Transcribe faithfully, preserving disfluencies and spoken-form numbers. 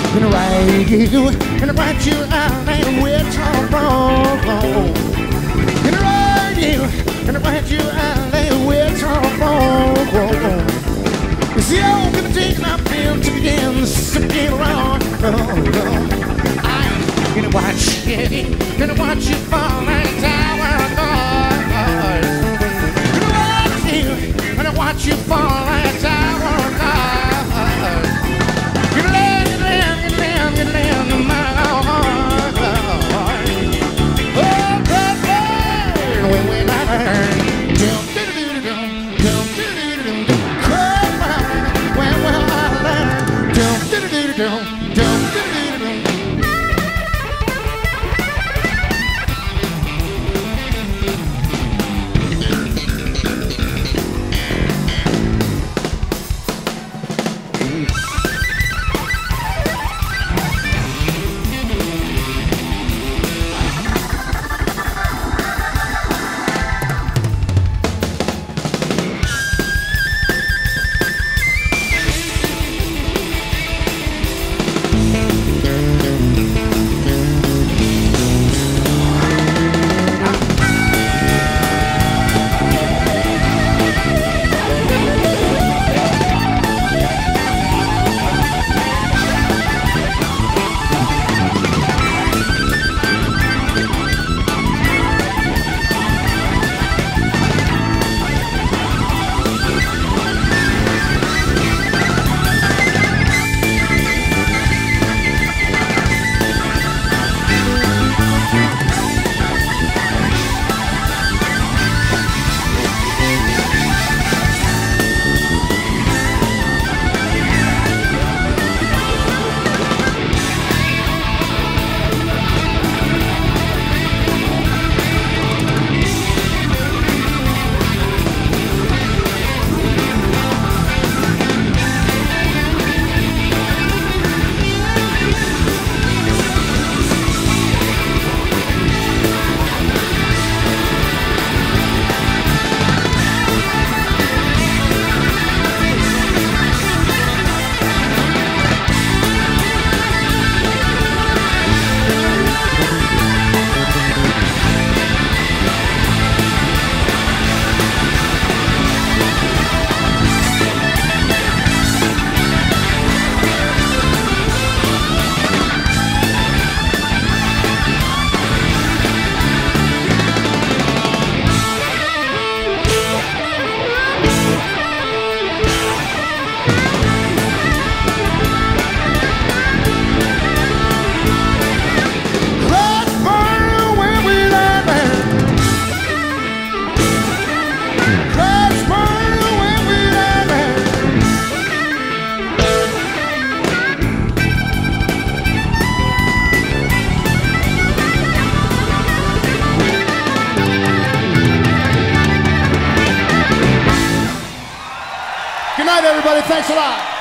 gonna ride you, gonna ride you out and we're wrong. Gonna ride you, gonna ride you out and we're wrong. You see, I'm gonna take my pill to begin something wrong. Oh, oh. I'm gonna watch you, gonna watch you fall like tower cars. Gonna watch you, gonna watch you fall like tower cars. Gonna land, gonna land, gonna land, gonna land in my heart. Oh, baby, when we learn. Don't, don't, Good night, everybody. Thanks a lot.